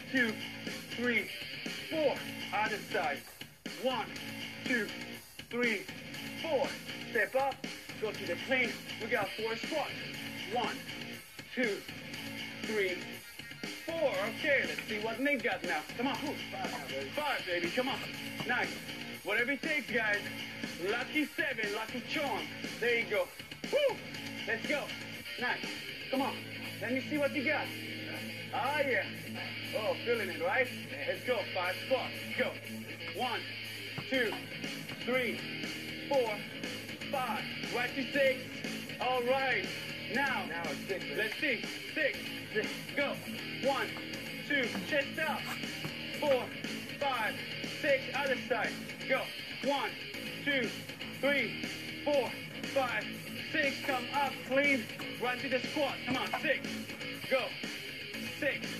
2, 3, 4. Other side. 1, 2, 3, 4. Step up. Go to the plane. We got 4 squats. 1, 2, 3, 4. Okay, let's see what Nick got now. Come on. 5, baby. Come on. Nice. Whatever it takes, guys. Lucky 7, lucky charm. There you go. Woo! Let's go. Nice. Come on. Let me see what you got. Ah, yeah. Oh, feeling it, right? Let's go. 5 squats. Go. 1, 2, 3, 4, 5. Right to 6. All right. Now it's 6. Let's see. 6. Go. 1, 2. Chest up. 4, 5, 6. Other side. Go. 1, 2, 3, 4, 5, 6. Come up clean. Right to the squat. Come on. 6. Go. 6.